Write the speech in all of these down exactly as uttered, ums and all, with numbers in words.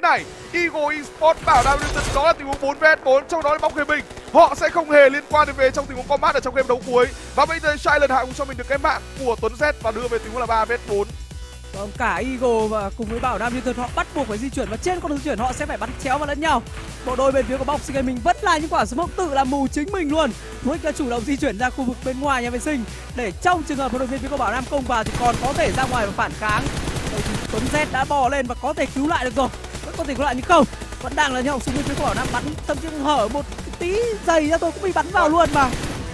này. Eagle Esports bảo Nam Newton đó là tình huống bốn vs bốn, trong đó là bóng mình. Họ sẽ không hề liên quan đến về trong tình huống combat ở trong game đấu cuối. Và bây giờ Silent hạ cũng cho mình được cái mạng của Tuấn Z và đưa về tình huống là ba vs bốn. Vâng, cả Eagle và cùng với Bảo Nam Newton họ bắt buộc phải di chuyển, và trên con đường di chuyển họ sẽ phải bắn chéo vào lẫn nhau. Bộ đôi bên phía của Boxing Gaming vẫn là những quả smoke tự làm mù chính mình luôn. Rick đã chủ động di chuyển ra khu vực bên ngoài nhà vệ sinh để trong trường hợp một đội viên phía của Bảo Nam công vào thì còn có thể ra ngoài và phản kháng. Đây thì Tuấn Z đã bò lên và có thể cứu lại được rồi. Vẫn có thể cứu lại nhưng không, vẫn đang là những họng súng bên phía của Bảo Nam bắn, thậm chí hở một tí giày ra tôi cũng bị bắn vào luôn mà.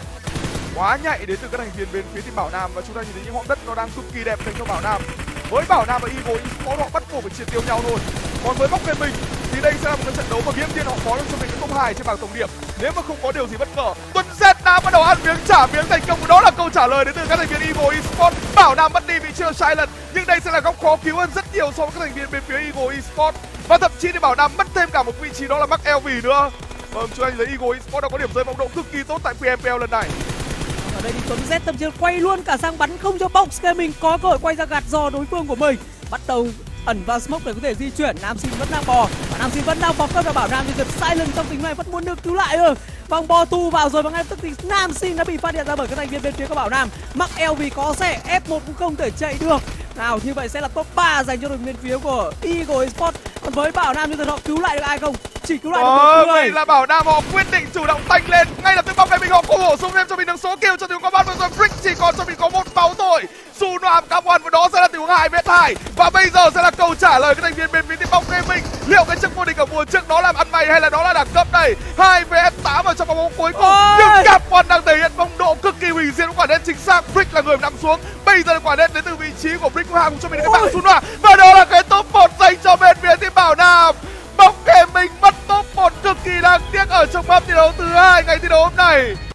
Quá nhạy đến từ các thành viên bên phía team Bảo Nam, và chúng ta nhìn thấy những hõm đất nó đang cực kỳ đẹp dành cho Bảo Nam. Với Bảo Nam và Eagle Esports họ bắt buộc phải triệt tiêu nhau thôi. Còn với Bóc mình thì đây sẽ là một cái trận đấu mà nghiễm nhiên họ có được cho mình cái top hai trên bảng tổng điểm. Nếu mà không có điều gì bất ngờ, Tuấn Z đã bắt đầu ăn miếng trả miếng thành công, đó là câu trả lời đến từ các thành viên Eagle Esports. Bảo Nam mất đi vị trí Silent, nhưng đây sẽ là góc khó cứu hơn rất nhiều so với các thành viên bên phía Eagle Esports. Và thậm chí thì Bảo Nam mất thêm cả một vị trí, đó là mắc L V nữa. Vâng, chúng ta thấy Eagle Esports đã có điểm rơi vọng độ cực kỳ tốt tại pê em pê lờ lần này. Ở đây thì Tuấn Z thậm chí quay luôn cả sang bắn không cho Box Gaming có cơ hội quay ra gạt giò đối phương của mình. Bắt đầu ẩn vào smoke để có thể di chuyển. Nam Xin vẫn đang bò và Nam Xin vẫn đang bò cấp cho Bảo Nam thì giật Silent trong tình này vẫn muốn được cứu lại ư. Vòng bò tu vào rồi và ngay lập tức thì Nam Xin đã bị phát hiện ra bởi các thành viên bên phía của Bảo Nam. Mắc L V có xe, F một cũng không thể chạy được. Nào như vậy sẽ là top ba dành cho đội bên phía của Eagle Esports. Còn với Bảo Nam như họ cứu lại được ai không? Chỉ cứu lại được một người. Vậy là Bảo Nam họ quyết định chủ động tanh lên. Ngay lập tức bóng này mình họ cũng bổ sung thêm cho mình được số kill cho tình huống combat vừa rồi. Brick chỉ còn cho mình có một máu thôi. Su Noam Carbon và đó sẽ là tình huống hai vs hai. Và bây giờ sẽ là câu trả lời các thành viên bên phía team Bóng Gaming. Liệu cái chức vô địch ở mùa trước đó làm ăn mày hay là đó là đẳng cấp đây? hai vs tám ở trong vòng bóng cuối cùng. Ôi! Nhưng Carbon đang thể hiện phong độ cực kỳ hủy diệt, quả đen chính xác. Brick là người nằm xuống. Bây giờ là quả đen đến từ vị trí của Brick Hoàng cho mình cái mạng Su Noam. Và đó là cái top một dành cho bên phía team Bảo Nam. Bóng Gaming mất top một cực kỳ đáng tiếc ở trong map thi đấu thứ hai ngày thi đấu hôm nay.